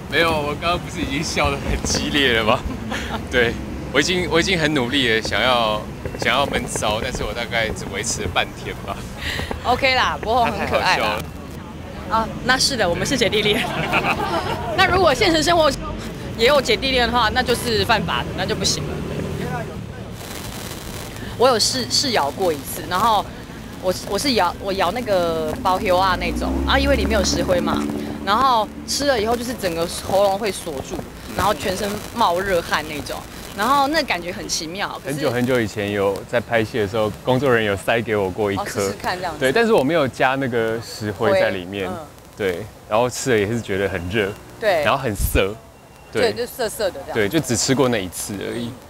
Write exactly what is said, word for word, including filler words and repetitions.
没有，我刚刚不是已经笑得很激烈了吗？对，我已经我已经很努力了，想要想要闷骚，但是我大概只维持了半天吧。 OK 啦，博宏很可爱啦。啊，那是的，我们是姐弟恋。那如果现实生活也有姐弟恋的话，那就是犯法的，那就不行了。我有试试咬过一次，然后我我是咬我咬那个包 Q 啊那种啊，因为里面有石灰嘛，然后吃了以后就是整个喉咙会锁住，然后全身冒热汗那种，然后那感觉很奇妙。 很久很久以前有在拍戏的时候，工作人员有塞给我过一颗， 哦、试试看这样子。 对，但是我没有加那个石灰在里面，嗯、对，然后吃了也是觉得很热， 对， 然后很涩， 对，就涩涩的这样， 对，就只吃过那一次而已。